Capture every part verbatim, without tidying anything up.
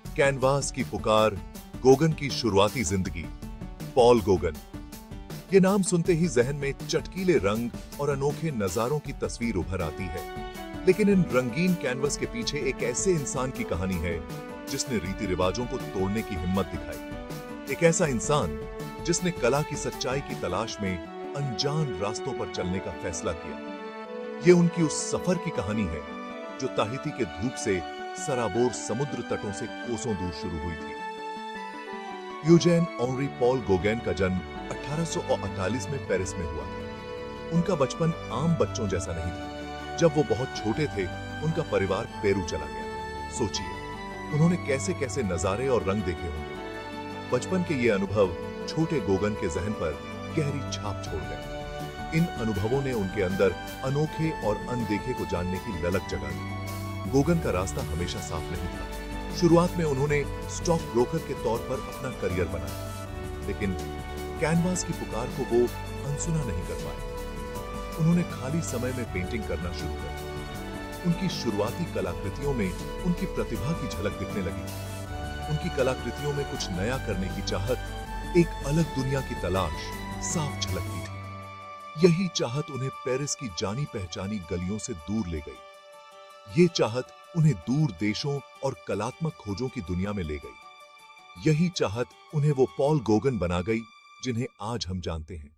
Canvas की पुकार, गोगन की शुरुआती जिंदगी। Paul Gauguin. ये नाम सुनते ही जहन में चटकीले रंग और अनोखे नजारों की तस्वीर उभर आती है, लेकिन इन रंगीन कैनवस के पीछे एक ऐसे इंसान की कहानी है जिसने रीति रिवाजों को तोड़ने की हिम्मत दिखाई। एक ऐसा इंसान जिसने कला की सच्चाई की तलाश में अनजान रास्तों पर चलने का फैसला किया। ये उनकी उस सफर की कहानी है जो ताहिती के धूप से सराबोर समुद्र तटों से कोसों दूर शुरू हुई थी। यूजेन ऑनरी पॉल गोगेन का जन्म अठारह सौ अड़तालीस में पेरिस में हुआ था। उनका बचपन आम बच्चों जैसा नहीं था। जब वो बहुत छोटे थे, उनका परिवार पेरू चला गया। सोचिए, उन्होंने कैसे कैसे नजारे और रंग देखे होंगे। बचपन के ये अनुभव छोटे गोगन के जहन पर गहरी छाप छोड़ गए। इन अनुभवों ने उनके अंदर अनोखे और अनदेखे को जानने की ललक जगा दी। गोगन का रास्ता हमेशा साफ नहीं था। शुरुआत में उन्होंने स्टॉक ब्रोकर के तौर पर अपना करियर बनाया, लेकिन कैनवास की पुकार को वो अनसुना नहीं कर पाए। उन्होंने खाली समय में पेंटिंग करना शुरू कर दिया। उनकी शुरुआती कलाकृतियों में उनकी प्रतिभा की झलक दिखने लगी। उनकी कलाकृतियों में कुछ नया करने की चाहत, एक अलग दुनिया की तलाश साफ झलकती थी। यही चाहत उन्हें पेरिस की जानी पहचानी गलियों से दूर ले गई। ये चाहत उन्हें दूर देशों और कलात्मक खोजों की दुनिया में ले गई। यही चाहत उन्हें वो पॉल गोगन बना गई जिन्हें आज हम जानते हैं।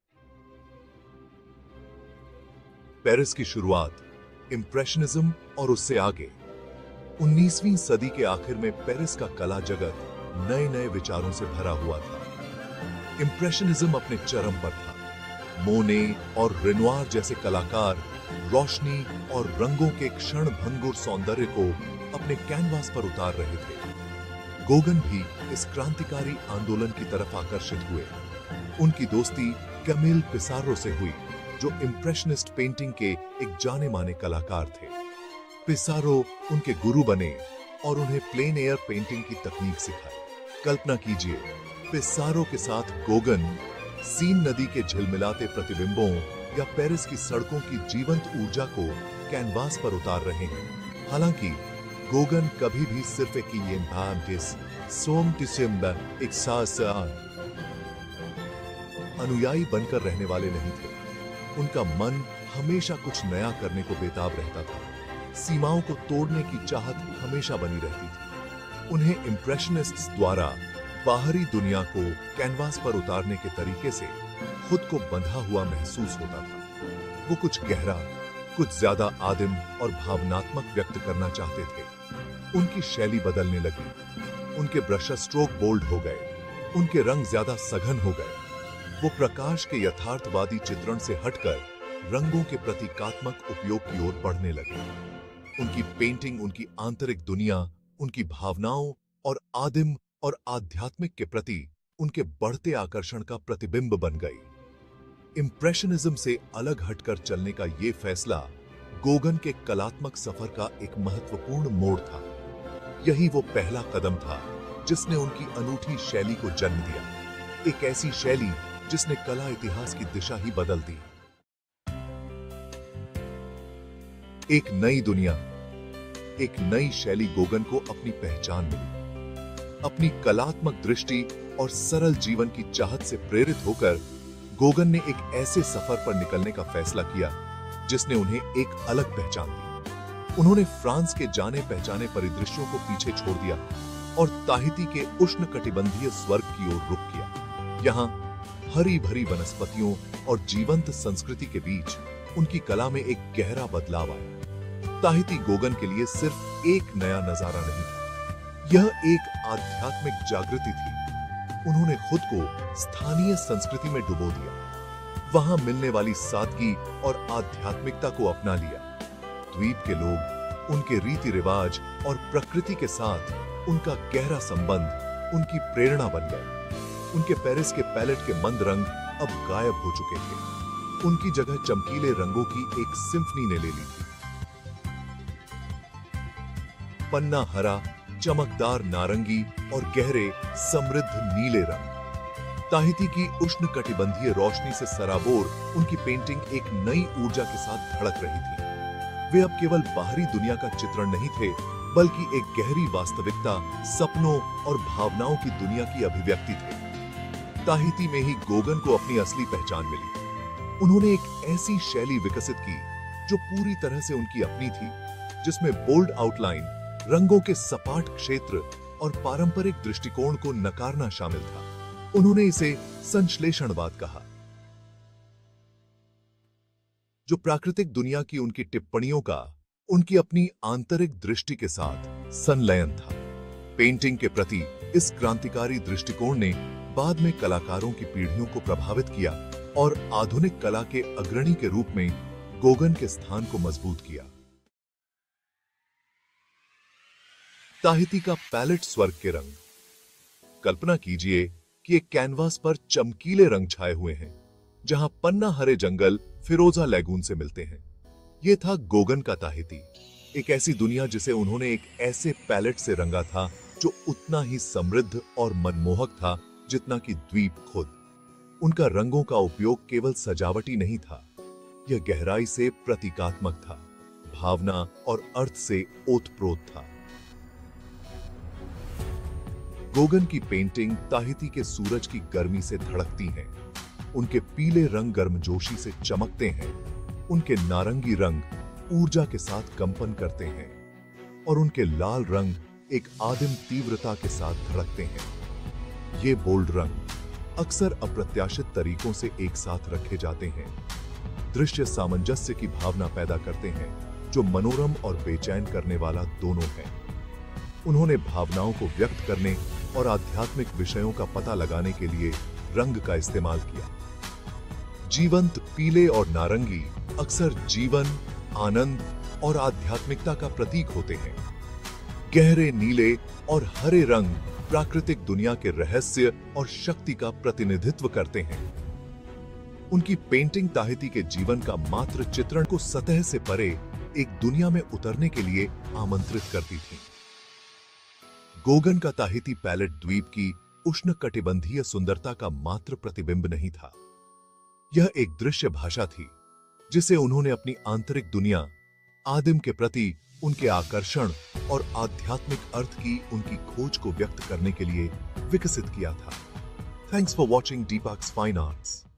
पेरिस की शुरुआत इंप्रेशनिज्म और उससे आगे उन्नीसवीं सदी के आखिर में पेरिस का कला जगत नए नए विचारों से भरा हुआ था। इंप्रेशनिज्म अपने चरम पर था। मोने और रेनोयर जैसे कलाकार रोशनी और रंगों के क्षण भंगुर सौंदर्य को अपने कैनवास पर उतार रहे थे। गोगन भी इस क्रांतिकारी आंदोलन की तरफ आकर्षित हुए। उनकी दोस्ती कैमिल पिसारो से हुई, जो इंप्रेशनिस्ट पेंटिंग के एक जाने माने कलाकार थे। पिसारो उनके गुरु बने और उन्हें प्लेन एयर पेंटिंग की तकनीक सिखाई। कल्पना कीजिए, पिसारो के साथ गोगन सीन नदी के झिलमिलाते प्रतिबिंबों या पेरिस की सड़कों की जीवंत ऊर्जा को कैनवास पर उतार रहे हैं। हालांकि गोगन कभी भी सिर्फ एक अनुयायी बनकर रहने वाले नहीं थे। उनका मन हमेशा कुछ नया करने को बेताब रहता था। सीमाओं को तोड़ने की चाहत हमेशा बनी रहती थी। उन्हें इंप्रेशनिस्ट्स द्वारा बाहरी दुनिया को कैनवास पर उतारने के तरीके से खुद को बंधा हुआ महसूस होता था। वो कुछ गहरा, कुछ ज्यादा आदिम और भावनात्मक व्यक्त करना चाहते थे। उनकी शैली बदलने लगी। उनके ब्रश स्ट्रोक बोल्ड हो गए। उनके रंग ज्यादा सघन हो गए। वो प्रकाश के यथार्थवादी चित्रण से हटकर रंगों के प्रतीकात्मक उपयोग की ओर बढ़ने लगे। उनकी पेंटिंग उनकी आंतरिक दुनिया, उनकी भावनाओं और आदिम और आध्यात्मिक के प्रति उनके बढ़ते आकर्षण का प्रतिबिंब बन गई। इंप्रेशनिज्म से अलग हटकर चलने का यह फैसला गोगन के कलात्मक सफर का एक महत्वपूर्ण मोड़ था। यही वो पहला कदम था जिसने उनकी अनूठी शैली को जन्म दिया। एक ऐसी शैली जिसने कला इतिहास की दिशा ही बदल दी। एक नई दुनिया, एक नई शैली गोगन को अपनी पहचान मिली। अपनी कलात्मक दृष्टि और सरल जीवन की चाहत से प्रेरित होकर गोगन ने एक ऐसे सफर पर निकलने का फैसला किया जिसने उन्हें एक अलग पहचान दी। उन्होंने फ्रांस के जाने पहचाने परिदृश्यों को पीछे छोड़ दिया और ताहिती के उष्णकटिबंधीय स्वर्ग की ओर रुख किया। यहाँ हरी भरी वनस्पतियों और जीवंत संस्कृति के बीच उनकी कला में एक गहरा बदलाव आया। ताहिती गोगन के लिए सिर्फ एक नया नजारा नहीं था, यह एक आध्यात्मिक जागृति थी। उन्होंने खुद को स्थानीय संस्कृति में डुबो दिया, वहां मिलने वाली सादगी और आध्यात्मिकता को अपना लिया। द्वीप के लोग, उनके रीति रिवाज और प्रकृति के साथ उनका गहरा संबंध उनकी प्रेरणा बन गए। उनके पेरिस के पैलेट के मंद रंग अब गायब हो चुके थे। उनकी जगह चमकीले रंगों की एक सिम्फनी ने ले ली थी। पन्ना हरा, चमकदार नारंगी और गहरे समृद्ध नीले रंग। ताहिती की उष्णकटिबंधीय रोशनी से सराबोर उनकी पेंटिंग एक नई ऊर्जा के साथ धड़क रही थी। वे अब केवल बाहरी दुनिया का चित्रण नहीं थे, बल्कि एक गहरी वास्तविकता, सपनों और भावनाओं की दुनिया की अभिव्यक्ति थे। ताहिती में ही गोगन को अपनी असली पहचान मिली। उन्होंने एक ऐसी शैली विकसित की जो पूरी तरह से उनकी अपनी थी, जिसमें बोल्ड आउटलाइन, रंगों के सपाट क्षेत्र और पारंपरिक दृष्टिकोण को नकारना शामिल था। उन्होंने इसे संश्लेषणवाद कहा, जो प्राकृतिक दुनिया की उनकी टिप्पणियों का उनकी अपनी आंतरिक दृष्टि के साथ संलयन था। पेंटिंग के प्रति इस क्रांतिकारी दृष्टिकोण ने बाद में कलाकारों की पीढ़ियों को प्रभावित किया और आधुनिक कला के अग्रणी के रूप में गोगन के स्थान को मजबूत किया। ताहिती का पैलेट स्वर्ग के रंग। कल्पना कीजिए कि एक कैनवास पर चमकीले रंग छाए हुए हैं, जहां पन्ना हरे जंगल फिरोजा लैगून से मिलते हैं। यह था गोगन का ताहिती, एक ऐसी दुनिया जिसे उन्होंने एक ऐसे पैलेट से रंगा था जो उतना ही समृद्ध और मनमोहक था जितना कि द्वीप खुद। उनका रंगों का उपयोग केवल सजावटी नहीं था, यह गहराई से प्रतीकात्मक था, भावना और अर्थ से ओतप्रोत था। गोगन की पेंटिंग ताहिती के सूरज की गर्मी से धड़कती हैं। उनके पीले रंग गर्मजोशी से चमकते हैं, उनके नारंगी रंग ऊर्जा के साथ कंपन करते हैं और उनके लाल रंग एक आदिम तीव्रता के साथ धड़कते हैं। ये बोल्ड रंग अक्सर अप्रत्याशित तरीकों से एक साथ रखे जाते हैं, दृश्य सामंजस्य की भावना पैदा करते हैं जो मनोरम और बेचैन करने वाला दोनों है। उन्होंने भावनाओं को व्यक्त करने और आध्यात्मिक विषयों का पता लगाने के लिए रंग का इस्तेमाल किया। जीवंत पीले और नारंगी अक्सर जीवन, आनंद और आध्यात्मिकता का प्रतीक होते हैं। गहरे नीले और हरे रंग प्राकृतिक दुनिया के रहस्य और शक्ति का प्रतिनिधित्व करते हैं। उनकी पेंटिंग ताहिती के जीवन का मात्र चित्रण को सतह से परे एक दुनिया में उतरने के लिए आमंत्रित करती थी। गोगन का ताहिती पैलेट द्वीप की उष्णकटिबंधीय सुंदरता का मात्र प्रतिबिंब नहीं था, यह एक दृश्य भाषा थी जिसे उन्होंने अपनी आंतरिक दुनिया, आदिम के प्रति उनके आकर्षण और आध्यात्मिक अर्थ की उनकी खोज को व्यक्त करने के लिए विकसित किया था। Thanks for watching Deepak's fine arts.